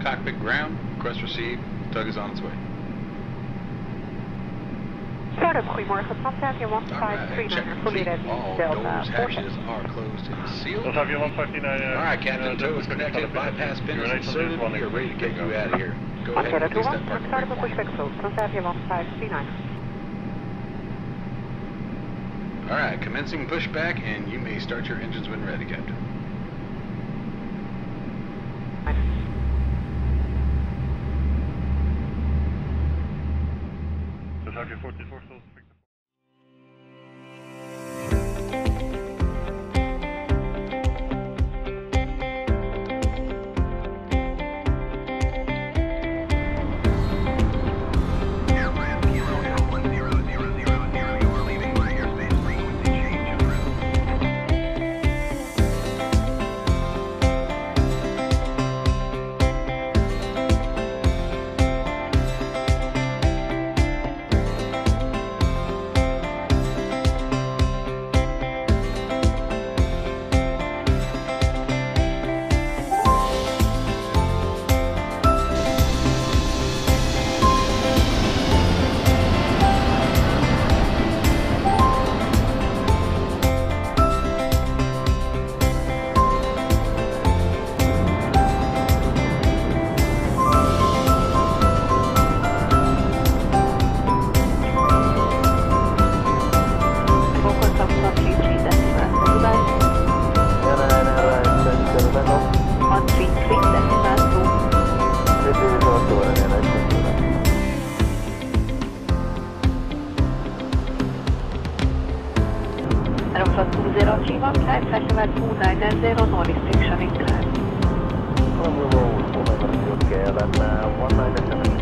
cockpit ground. Request received. Tug is on its way. Startup, goedemorgen. Transavia 1539, fully ready, All Delta. doors, hatches are closed and sealed. Transavia 159. Alright, Captain, tow is connected. Bypass pin is inserted. We are ready to get you out of here. Go ahead and release that parking brake Startup, pushback close. Transavia 1539. Alright, commencing pushback, and you may start your engines when ready, Captain. Transavia 44 still. Aeroflot 203 1 climb, festival 2990, no restriction in climb. We will good scale and 197.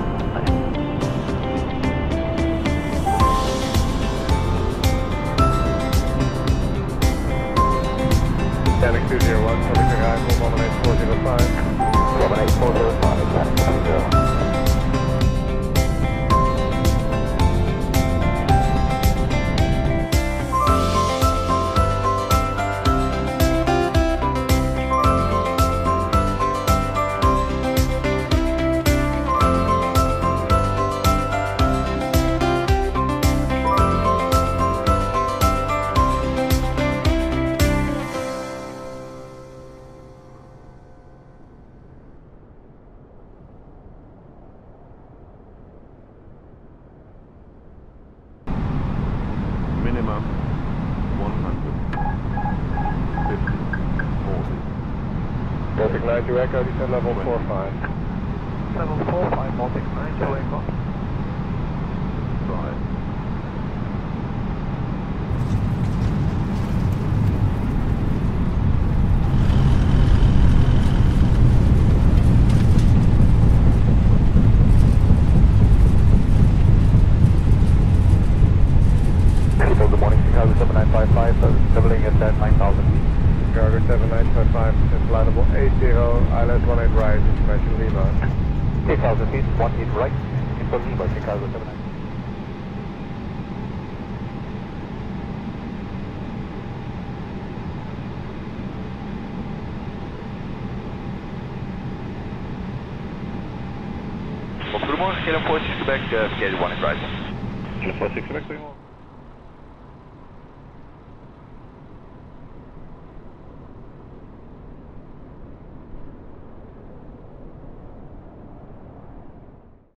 Panic 201, public arrival 18405. 18405, Panic 20. Minimum 100, 50, 40. Baltic 90 Echo, descend level 45. Level 45, Baltic 90 Echo. Right. Good morning, Chicago 7955, doubling at 9,000 feet. Chicago 7955, flightable 80, island 18 right, information Lima. 8,000 feet, 18 right, info Lima, Chicago 79. Goedemorgen, KLM 46 Quebec, schedule 1 is right. KLM 46 Quebec, goedemorgen.